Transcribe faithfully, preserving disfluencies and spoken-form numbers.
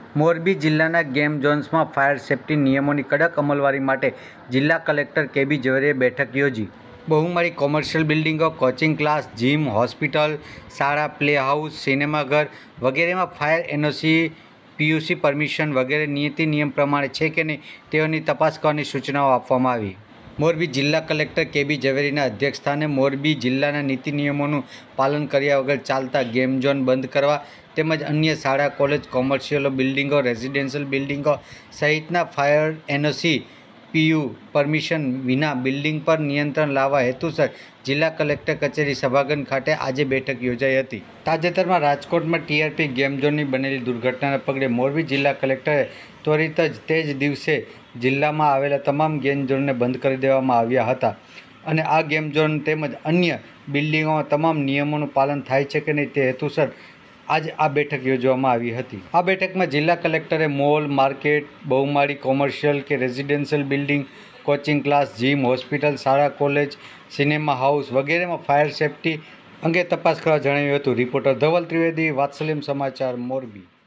મોરબી જિલ્લાના game ઝોન્સમાં fire safety નિયમોની કડક અમલવારી માટે જિલ્લા કલેક્ટર કેબી ઝવેરીએ બેઠક યોજી. બહુમાળી કોમર્શિયલ બિલ્ડિંગો, કોચિંગ ક્લાસ, જીમ, હોસ્પિટલ, શાળા, પ્લે હાઉસ, સિનેમાઘર વગેરેમાં ફાયર એનઓસી, પીયુસી પરમિશન વગેરે નીતિ નિયમ પ્રમાણે છે કે નહીં તેઓની તપાસ કરવાની સૂચનાઓ આપવામાં આવી. મોરબી જિલ્લા કલેક્ટર કેબી ઝવેરીના અધ્યક્ષસ્થાને મોરબી જિલ્લાના નીતિ નિયમોનું પાલન કર્યા વગર ચાલતા ગેમ ઝોન બંધ કરવા તેમજ અન્ય શાળા, કોલેજ, કોમર્શિયલ બિલ્ડિંગો, રેઝિડેન્શિયલ બિલ્ડિંગો સહિતના ફાયર એનઓસી, પીયુ પરમિશન વિના બિલ્ડિંગ પર નિયંત્રણ લાવવા હેતુસર જિલ્લા કલેક્ટર કચેરી સભાગૃહ ખાતે આજે બેઠક યોજાઈ હતી. તાજેતરમાં રાજકોટમાં ટીઆરપી ગેમ ઝોનની બનેલી દુર્ઘટનાના પગલે મોરબી જિલ્લા કલેક્ટરે ત્વરિત જ તે જ દિવસે જિલ્લામાં આવેલા તમામ ગેમ ઝોનને બંધ કરી દેવામાં આવ્યા હતા અને આ ગેમ ઝોન તેમજ અન્ય બિલ્ડિંગોમાં તમામ નિયમોનું પાલન થાય છે કે નહીં તે હેતુસર આજે આ બેઠક યોજવામાં આવી હતી. આ બેઠકમાં જિલ્લા કલેક્ટરે મોલ, માર્કેટ, બહુમાળી કોમર્શિયલ કે residential building, coaching class, gym, hospital, શાળા, કોલેજ, સિનેમા હાઉસ વગેરેમાં ફાયર સેફ્ટી અંગે તપાસ કરવા જણાવ્યું હતું. રિપોર્ટર ધવલ ત્રિવેદી, વાત્સલ્યમ સમાચાર, મોરબી.